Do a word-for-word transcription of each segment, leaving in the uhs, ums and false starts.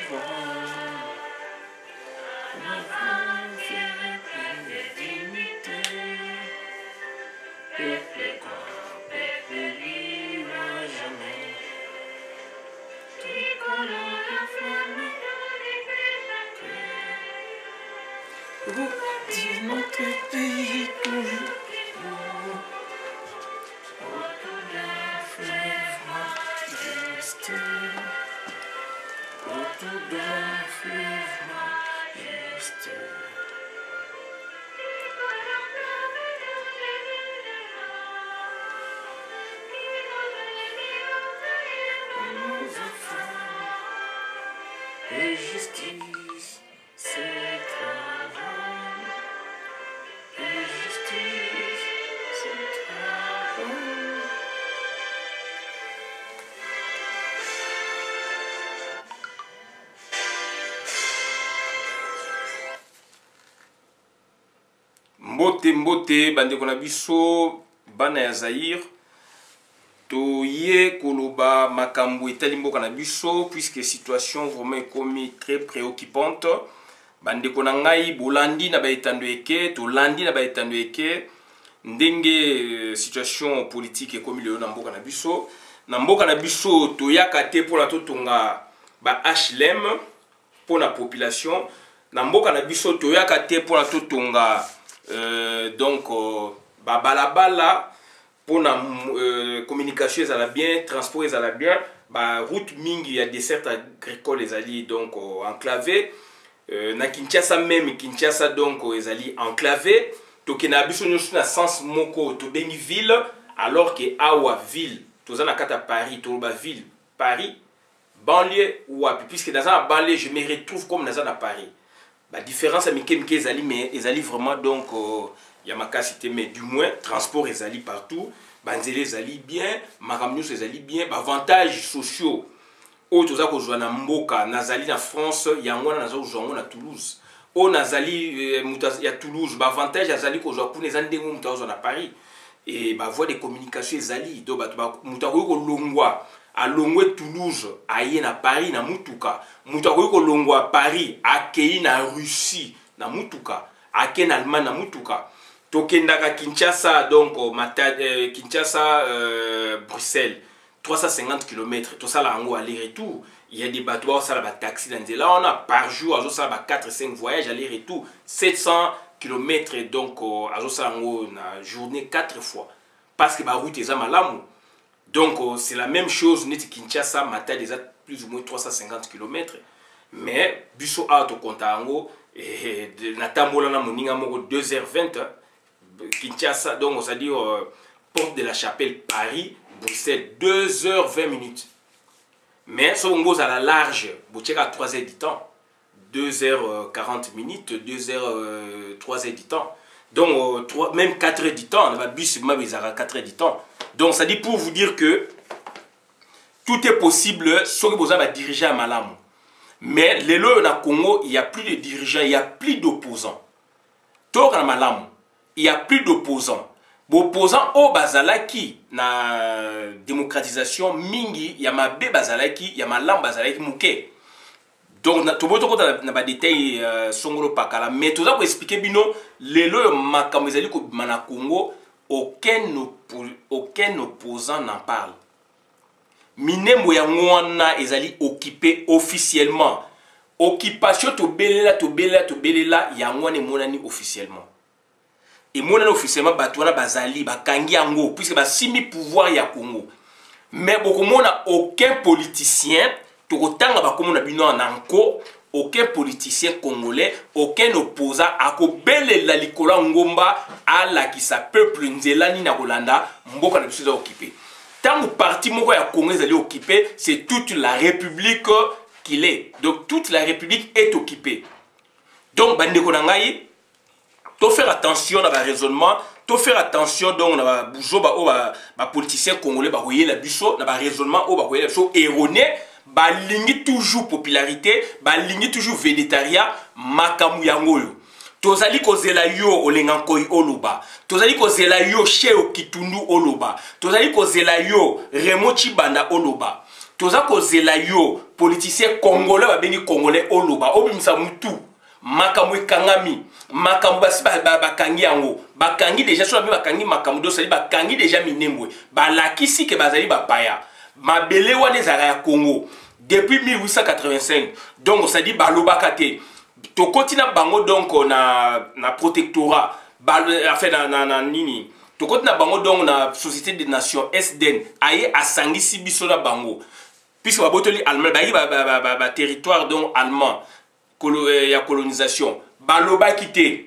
Dis notre pays toujours autour d'un fleuve majesté, autour d'un fleuve majesté. Nous offrons et justice, c'est travail. Et justice, c'est travail. Mbote mbote bandeko na biso bana ya Zaïre toye koloba makambo etali mboka na biso puisque situation vraiment ekomi très préoccupante. Bandeko na ngai bolandi na baetando eke tolandi na baetando eke ndenge situation politique ekomi lelo na mboka na biso na mboka na biso toyaka te mpona totonga ba H L M mpona population na mboka na biso toyaka te mpona totonga euh, donc euh, ba balabala pona euh, communication ezala bien, transport ezala bien, ba route mingi ya dessert agricole ezali donc euh, enclavé. Euh, na Kinshasa même, Kinshasa donc euh, ezali enclavé. Toke na biso nyonso na sens moko to bengi ville, alors que awa ville, toza na kata Paris, to ba ville, Paris, banlieue ou api, puisque dans la banlieue je me retrouve comme dans la Paris. La différence avec les ezali mais ezali vraiment donc euh, Yamakasité, mais du moins, transport ezali partout, banzele ezali bien, maramnius ezali bien, avantages sociaux. O toza ko joana mboka, nazali na France, yangwana nazo joana na Toulouse. O nazali ya Toulouse, ba avantage azali ko joa pour ezali ndengo mutazo na Paris. Et ba voie de communication ezali, do ba mutazo ko longwa, a longwe Toulouse, aye na Paris na mutuka. Mutazo ko longwa Paris, akei na Russie na mutuka, akei na Allemagne na mutuka. Tokendaka Kinshasa, donc euh, Kinshasa, euh, Bruxelles, trois cent cinquante kilomètres, tout ça là en aller-retour. Il y a des bateaux, ça là, taxi dans des là, on a par jour, ça là, quatre cinq voyages aller-retour, sept cents kilomètres, donc à ça là, journée quatre fois. Parce que la route est à Malamu. Donc c'est la même chose, net Kinshasa, matin déjà plus ou moins trois cent cinquante kilomètres. Mais, biso auto contango, et Natambola na moninga moko deux heures vingt. Kinshasa, donc on s'est dit euh, Porte de la Chapelle, Paris, Bruxelles, deux heures vingt minutes. Mais si on goes à la large, vous checkez à trois heures du temps, deux heures quarante minutes, deux heures, trois heures du temps. Donc euh, trois, même quatre heures du temps, on va bus même ils auront quatre heures du temps. Donc ça dit pour vous dire que tout est possible, sauf que vous avez diriger à Malamu. Mais les lois au Congo, il n'y a plus de dirigeants, il n'y a plus d'opposants. Tout à Malamu. Il n'y a plus d'opposants. Opposants au Bazalaki, na démocratisation, mingi, il y a ma bé Bazalaki, il y a ma lambe Bazalaki mouké. Donc, tout le monde n'a pas de détails, songolo pakala. Mais tout ça pour expliquer, bino, les lois makamezali ko mana Congo, aucun, aucun opposant n'en parle. Mine moyangwana ezali occupé officiellement. Occupation to belela, to belela, to belela, yangwane monani officiellement. Et mon officiellement batouana bazali bakangi yango puisque ba simi pouvoir ya Congo. Mais beaucoup n'a aucun politicien to kotanga ba komo na bino nanko, aucun politicien congolais, aucun opposant a ko belela likola ngomba ala ki sa peuple nzela ni na Kolanda mboka na biso occupé. Tant que parti moko ya Congo est occupé, c'est toute la République qu'il est. Donc toute la République est occupée. Donc bandeko na ngai to faire attention dans le raisonnement, to faire attention donc dans le bougeot ba politicien congolais ba voyer la biso dans le raisonnement au ba voyer la biso erroné ba lingi toujours popularité, ba lingi toujours végétarien makamu yangoyo. Tozali kozela yo olengankoi oloba, tozali kozela yo Cheo Kitundu oloba, tozali kozela yo Remo Chibanda oloba, toza kozela yo politicien congolais babengi congolais oloba obimisa mutu makambo ekangami makambo basi bakangi yango bakangi déjà so bakangi makambo do sali bakangi déjà minembwe balakisi ke bazali bapaya mabele wana ezala ya Congo depuis mille huit cent quatre-vingt-cinq. Donc ça dit balobaka te tokoti na bango donc na na protectorat enfin na na, na nini tokoti na bango donc na société des nations S D N aye asangisi biso na bango puisque babotoli allemand ba ba ba, ba, ba territoire donc allemand colo, eh, ya colonisation balobaki te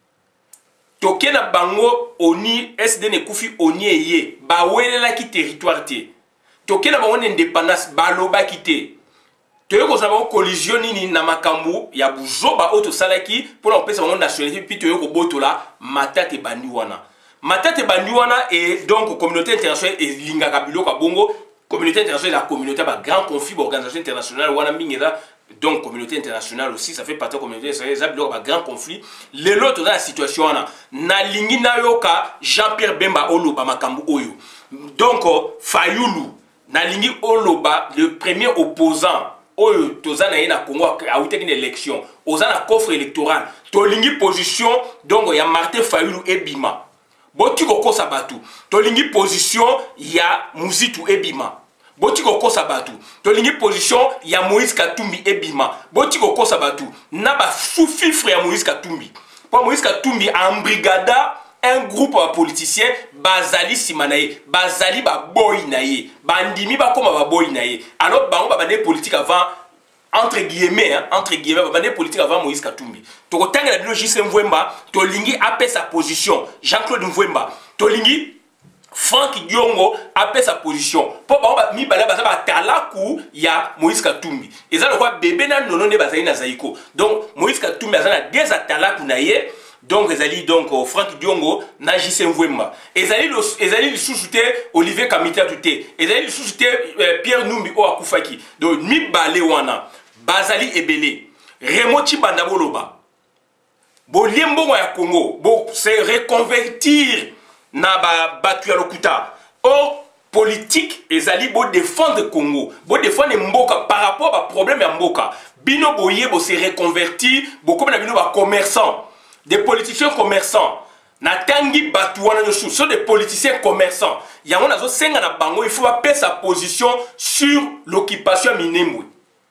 toke na bango oni S D N ekufi oni eye bawelelaki territoire te toke na bango indépendance balobaki te toye kozala bango collision nini na makambo ya buzoba oyo tosalaki mpona kopesa bango nationalité mpi toye kobotola matata ebandi wana matata ebandi wana et donc communauté internationale elingaka biloko ya bongo communauté internationale la communauté ya bagrand conflit baorganisation internationale wana mingi eza donc communauté internationale aussi ça fait partie de la communauté internationale eza biloko ya bagrand conflit lelo toza na situation wana nalingi nayoka Jean-Pierre Bemba oloba makambo oyo donc Fayulu nalingi oloba le premier opposant oyo toza na ye na Congo awuteki na élection oza na coffre électoral tolingi position donc ya Martin Fayulu ebima boti kokosa batu tolingi position ya Muzitu ebima boti kokosa batu tolingi position ya Moïse Katumbi ebima boti kokosa batu na ba sous-fifre ya Moïse Katumbi po Moïse Katumbi embrigada un groupe de politiciens bazali simanaye bazali ba boy naye bandimi ba koma ba boy naye alors bango ba bande politique avant entre guillemets hein, entre guillemets ba bande politique avant Moïse Katumbi to ko tanga la bino J C Mvwemba to lingi apé sa position Jean-Claude Mvwemba to lingi Franck Diongo apé sa position po bango ba mi bala ba talaku ya Moïse Katumbi eza le quoi bébé na nono ne bazali na zaiko donc Moïse Katumbi azana des atalaku naye. Donc, ezali donc Franck Diongo na J C Mvwemba. Ezali ezali le sous-souté Olivier Kamita Tuté. Ezali le sous-souté Pierre Numbi o akufaki. Donc mi balé wana bazali ebele. Remoti bandaboloba. Bo liembo ya Congo, bo se reconvertir na ba batu ya lokuta. Or politique ezali bo défendre Congo, bo défendre mboka par rapport à problème ya mboka. Bino boye bo se reconvertir, bo comme na bino ba commerçant. Des politiciens commerçants na tangi batouana no sou sont des politiciens commerçants yango nazo senga na bango il faut pas sa position sur l'occupation minembwe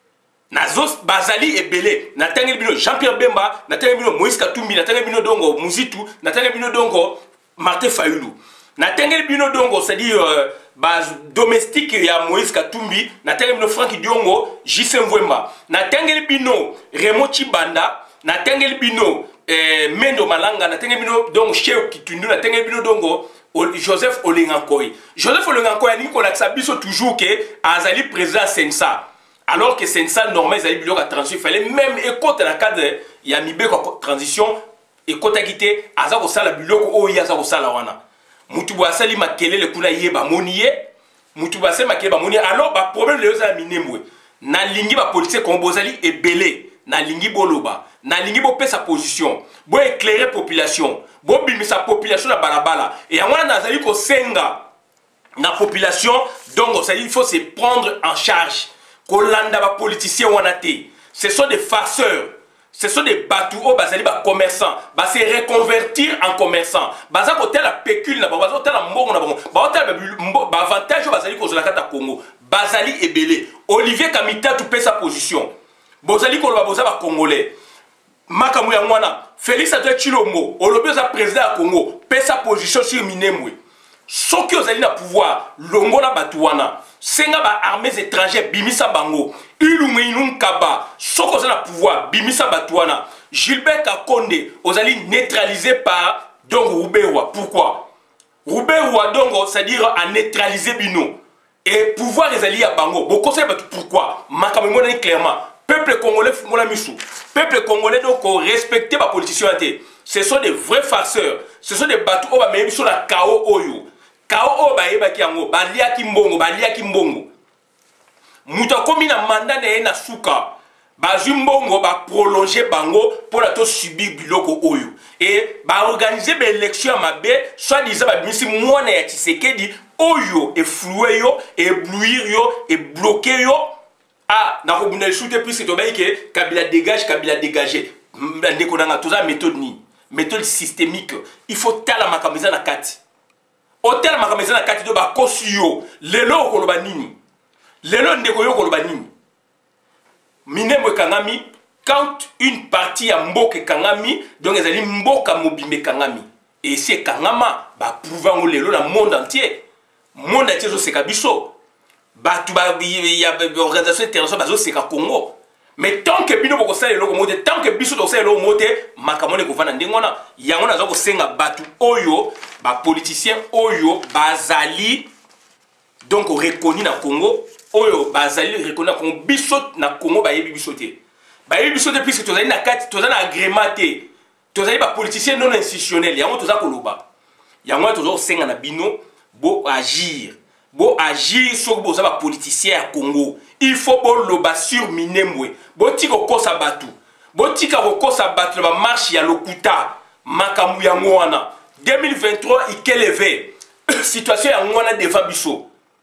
nazo bazali ebele na tangi bino Jean-Pierre Bemba na tangi bino Moïse Katumbi na tangi bino dongo Muzitu na tangi bino dongo Martin Fayulu na tangi bino dongo c'est-à-dire euh, base domestique ya Moïse Katumbi na tangi bino Franck Diongo J C Mvwemba na tangi bino Raymond Chibanda na tangi bino Eh, Mendo Malanga na tenge bino donc Cheikh Kitundu na tenge bino dongo Joseph Olengankoy Joseph Olengankoy ni ko lakisa biso toujours que azali président Sensa alors que Sensa normal azali biloko transition il fallait même écoute la cadre ya mibeko transition écoute quitté azako sala biloko o ya azako sala wana mutu bo asali makelele kuna yeba moniye mutu bo asali makelele ba moniye alors ba problème le za minembwe na lingi ba politique ko bozali ebele na lingi boloba na lingi bo pesa position bo éclairer population bo bimisa population na balabala et yango na zali ko senga na population donc ça il faut se prendre en charge ko landa ba politiciens wana te ce sont des farceurs ce sont des bateaux au bazali ba commerçants ba se reconvertir en commerçants baza ko tela pécule na ba baza ko tela mbongo na bango ba tela ba avantage au bazali ko zola kata Congo bazali ebele Olivier Kamita tu pesa position bozali ko ba boza ba congolais makambo ya mwana Félix Antoine Tshilombo olobi za président ya Congo pesa position sur Minembwe soki ozali na pouvoir longola batu wana senga ba armées étrangères bimisa bango ilungu inunkaba soki ozali na pouvoir bimisa batu wana Gilbert Kakonde ozali neutralisé par donc Rouberwa. Pourquoi Rouberwa donc c'est-à-dire à neutraliser bino et pouvoir ezali ya bango beaucoup c'est pourquoi makambo mona clairement peuple congolais mon amisu peuple congolais donc respecter ma politiciens. Ce sont des vrais farceurs, ce sont des bateaux oh, mais sur la K O oyo K O ba yeba ki yango ba lia ki mbongo ba lia ki mbongo muto komi na mandat na na suka ba jumbongo ba prolonger bango pour la to subir biloko oyo et ba organiser ba élection mabe soit disant ba bimisi mwana ya Tshisekedi oyo et flouer yo et éblouir yo et bloquer yo. Ah, na ko bunda shooter puisque to bay que Kabila dégage, Kabila dégagé. Ndeko na toza méthode ni, méthode systémique. Il faut tala makameza na kati. Hotel makameza na kati do ba kosiyo. Lelo ko loba nini? Lelo ndeko yo ko loba nini? Minembwe kangami quand une partie ya mboke kangami donc ezali mboka mobimbe kangami. Et c'est kangama ba prouver lelo na monde entier. Monde entier zo seka biso. Ba tu ba ya organisation internationale bazo seka Congo. Mais tant que bino boko sala eloko mote, tant que biso to sala eloko mote, makamone ko vana ndengona, yango na zo ko senga batu oyo, ba politicien oyo bazali donc reconnu na Congo, oyo bazali reconnu na Congo, biso na Congo ba yebi biso te. Ba yebi biso te puisque tozali na kati, tozali na agrément te. Tozali ba politicien non institutionnel, yango toza koloba. Yango tozo senga na bino bo agir. Bo agir sur bo za ba politicien ya Congo. Il faut bon loba sur Minembwe. Bo tiko kosa batu. Bo tika kosa batu ba marche ya lokuta. Makamu ya ngwana. deux mille vingt-trois ikelevé. Situation ya ngwana devant biso.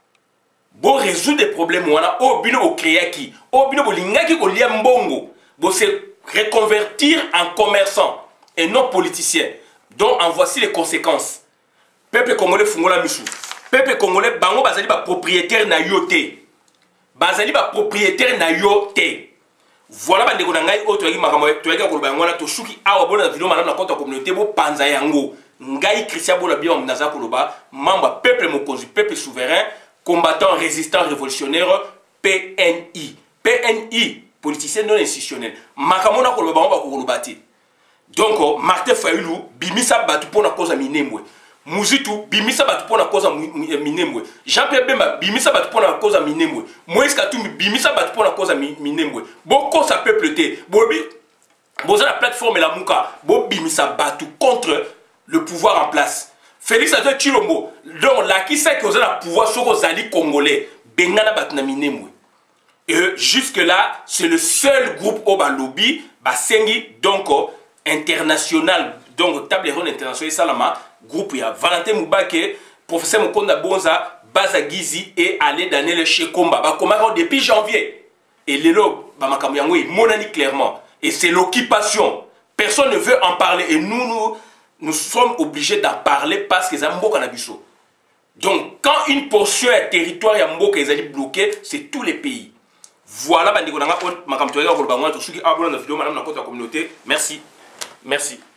Bo résoudre des problèmes wana o bino o créer qui. O bino bo lingaki ko lia mbongo. Bo se reconvertir en commerçant et non politicien. Donc en voici les conséquences. Peuple congolais fungola misu. Peuple congolais bango bazali ba propriétaire na yote. Bazali ba propriétaire na yote. Voilà ba ndeko na ngai o toyaki makambo toyaki ko ba ngona to shuki awa bona video manam na compte communauté bo panza yango. Ngai Christian Bola bien mnaza ko loba membre peuple mokonzi peuple souverain combattant résistant révolutionnaire P N I. P N I politicien non institutionnel. Makambo na ko loba ba ko lobati. Donc Martin Fayulu bimisa batu pona cause Minembwe. Muzitu bimisa batu pona cause Minembwe. Jean-Pierre Bemba bimisa batu pona cause Minembwe. Moïse Katumbi bimisa batu pona cause Minembwe. Boko sa peuple te. Bobi boza la plateforme la muka. Bo bimisa batu contre le pouvoir en place. Félix Antoine Tshilombo donc la qui sait que vous avez le pouvoir sur les alliés congolais. Bengana batu na Minembwe. Et jusque là, c'est le seul groupe au lobby Basengi donc international donc table ronde internationale salama groupe ya Valentin Moubake professeur Mokonda Bonza Bazagizi et aller Daniel Shekomba ba komara depuis janvier et lelo ba makambo yango monani clairement et c'est l'occupation personne ne veut en parler et nous nous nous sommes obligés d'en parler parce que ça mboka na biso donc quand une portion de territoire ya mboka ezali bloqué c'est tous les pays voilà ba ndiko nanga makambo toyaka ko ba ngwa to suki abona na video madame na kota communauté merci merci